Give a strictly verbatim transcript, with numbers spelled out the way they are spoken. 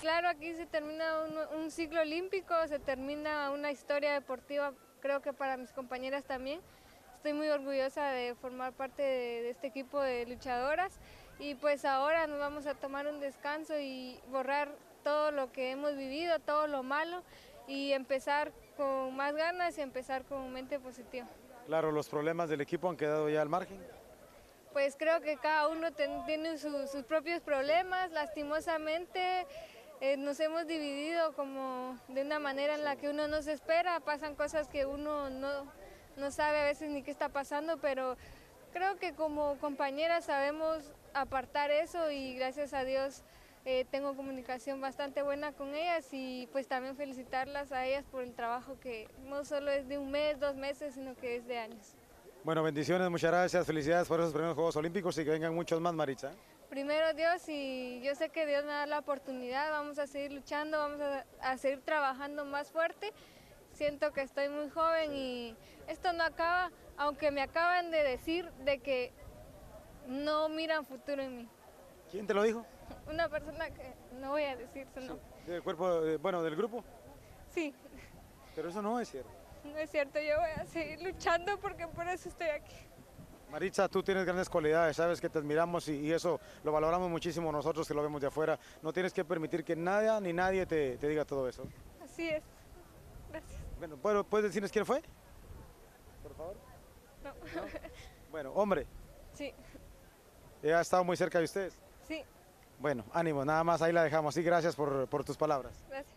claro, aquí se termina un, un ciclo olímpico, se termina una historia deportiva, creo que para mis compañeras también. Estoy muy orgullosa de formar parte de, de este equipo de luchadoras y pues ahora nos vamos a tomar un descanso y borrar todo lo que hemos vivido, todo lo malo y empezar con más ganas y empezar con mente positiva. Claro, los problemas del equipo han quedado ya al margen. Pues creo que cada uno ten, tiene su, sus propios problemas, lastimosamente eh, nos hemos dividido como de una manera en la que uno no se espera, pasan cosas que uno no, no sabe a veces ni qué está pasando, pero creo que como compañeras sabemos apartar eso y gracias a Dios eh, tengo comunicación bastante buena con ellas y pues también felicitarlas a ellas por el trabajo que no solo es de un mes, dos meses, sino que es de años. Bueno, bendiciones, muchas gracias, felicidades por esos primeros Juegos Olímpicos y que vengan muchos más, Maritza. Primero Dios y yo sé que Dios me da la oportunidad, vamos a seguir luchando, vamos a, a seguir trabajando más fuerte. Siento que estoy muy joven y esto no acaba, aunque me acaban de decir de que no miran futuro en mí. ¿Quién te lo dijo? Una persona que no voy a decir su nombre. Sí. ¿Del cuerpo, eh, bueno, del grupo? Sí. Pero eso no es cierto. No es cierto, yo voy a seguir luchando porque por eso estoy aquí. Maritza, tú tienes grandes cualidades, sabes que te admiramos y, y eso lo valoramos muchísimo nosotros que lo vemos de afuera. No tienes que permitir que nada ni nadie te, te diga todo eso. Así es. Gracias. Bueno, ¿puedo- ¿puedes decirnos quién fue? Por favor. No. ¿No? Bueno, hombre, Sí, ¿ha estado muy cerca de ustedes? sí, Bueno, ánimo, nada más ahí la dejamos. Sí, gracias por, por tus palabras. gracias.